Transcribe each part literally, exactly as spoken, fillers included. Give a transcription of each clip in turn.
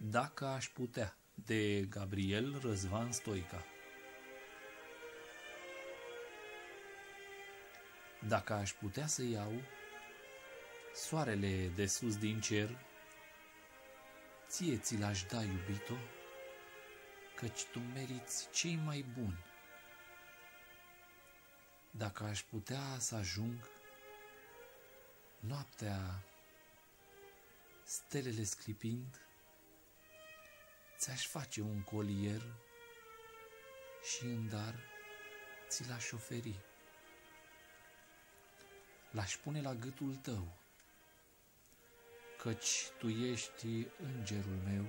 Dacă aș putea, de Gabriel Răzvan Stoica. Dacă aș putea să iau soarele de sus din cer, ție ți l-aș da, iubito, căci tu meriți cei mai buni. Dacă aș putea să ajung noaptea, stelele sclipind, ți-aș face un colier și în dar ți l-aș oferi. L-aș pune la gâtul tău, căci tu ești îngerul meu,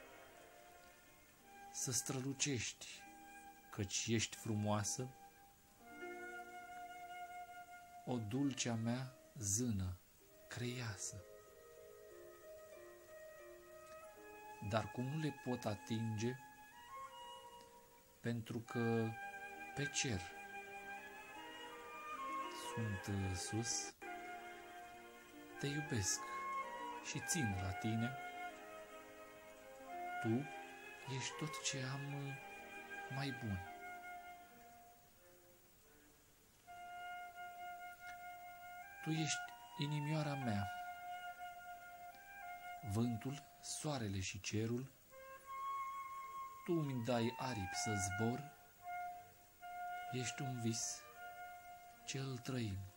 să strălucești, căci ești frumoasă, o dulcea mea zână creiasă. Dar cum nu le pot atinge, pentru că pe cer sunt sus, te iubesc și țin la tine. Tu ești tot ce am mai bun. Tu ești inimioara mea, vântul, soarele și cerul, tu îmi dai aripi să zbor, ești un vis ce îl trăim.